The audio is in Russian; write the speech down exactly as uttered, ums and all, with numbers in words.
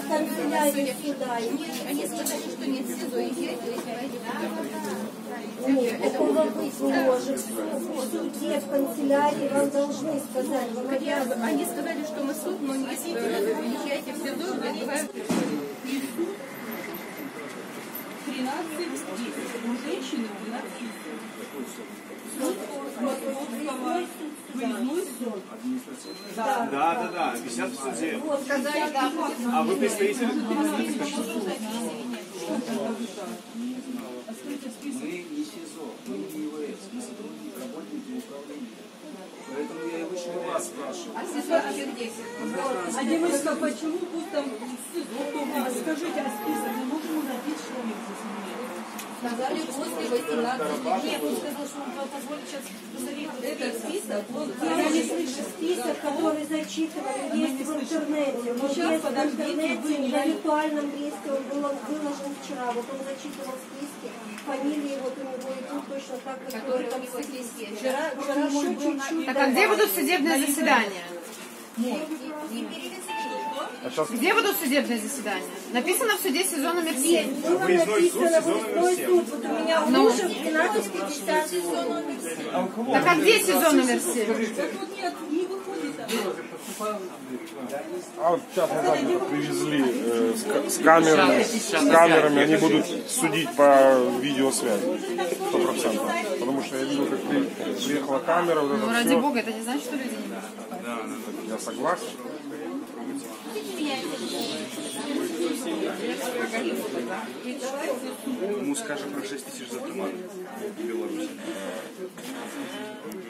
канцелярии суда. Они сказали, что нет СИЗО, и я Нет, такого быть не может. В суде, в канцелярии вам должны сказать. Вам обязаны. Они сказали, что мы суд, но не приезжайте в СИЗО, вызывают. тринадцать десять. У женщины двенадцать десять. Выездной суд. Да, да, да, висят в суде. А вы представитель? Мы не СИЗО, мы не ИВС, мы сотрудники, работники управления. Поэтому я и вышел у вас спрашиваю. А СИЗО где? А девочка, почему тут там СИЗО? Скажите, а список мы можем набить, что ли, здесь имеет? Сказали после восемнадцати. Нет, он сказал, что он позволит сейчас посмотреть. Это список. Я не слышу список, который зачитывали, есть в интернете. Вот есть в интернете, на виртуальном месте он был выложен вчера. Вот он зачитывал списки, фамилии вот у него идут точно так, как Которые у него здесь есть. Вчера, вчера чуть-чуть. Так а где будут судебные заседания? Где будут судебные заседания? Написано в суде СИЗО номер семь. Было написано выездной суд. Вот у меня у мужа в двенадцать пятьдесят СИЗО номер семь. Так а где СИЗО номер семь? Тут нет, не выходит. А вот час назад привезли э, с, с, камерами, с камерами, они будут судить по видеосвязи, сто процентов. Потому что я видел, как при, приехала камера, вот это Ну ради все. бога, это не значит, что люди не могут. Я согласен. Ему скажем про шесть тысяч за туман в Беларуси.